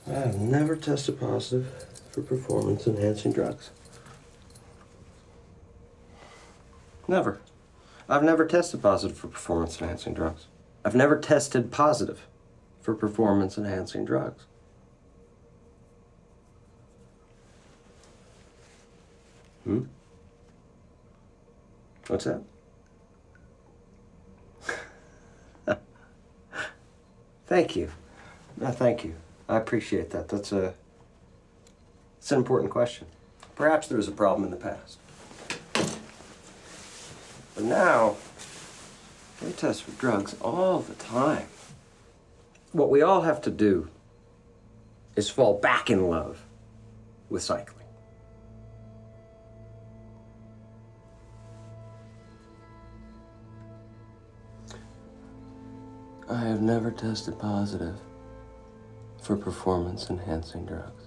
I have never tested positive for performance-enhancing drugs. Never. I've never tested positive for performance-enhancing drugs. I've never tested positive for performance-enhancing drugs. What's that? Thank you. No, thank you. I appreciate that. It's an important question. Perhaps there was a problem in the past. But now, they test for drugs all the time. What we all have to do is fall back in love with cycling. I have never tested positive for performance-enhancing drugs.